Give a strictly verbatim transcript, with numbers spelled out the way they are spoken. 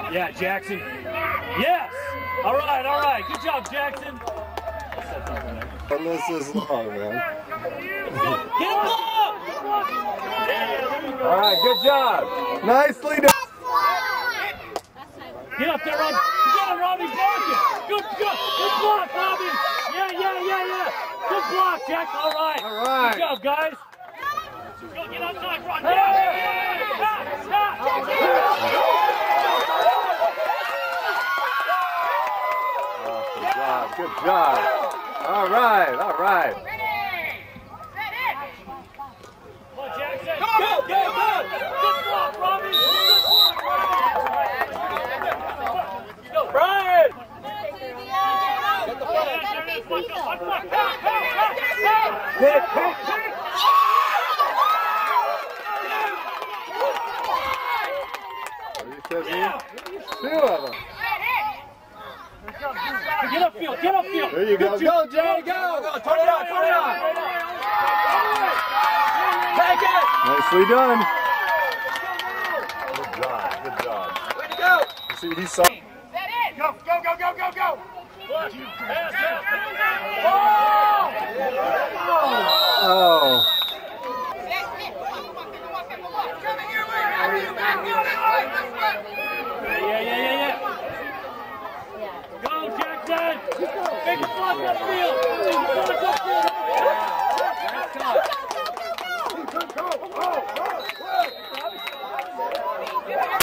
Yeah, Jackson. Yes. All right, all right. Good job, Jackson. This is long, man. Get him up! All right, good job. Nicely done. Get up there, Robbie. Get him, Robbie. Block it. Good, good. Good block, Robbie. Yeah, yeah, yeah, yeah. Good block, Jack. All right. All right. Good job, guys. Go get outside, Ron. Hey! Stop! Stop! Oh, good job. Good job. All right. All right. Come on, Jackson. Go, go, go. Good block, Robbie. Good block, Robbie. Go, Brian. Get the ball. Hit, hit. Yeah. Two of them. Get upfield, get upfield. There you go. Go, Jay, go. Turn it on, turn it on. Take it. Nicely done. Good job. Good job. Way to go. You see, he saw. Go, go, go, go, go, go. Push. Pass, pass. Oh! Oh.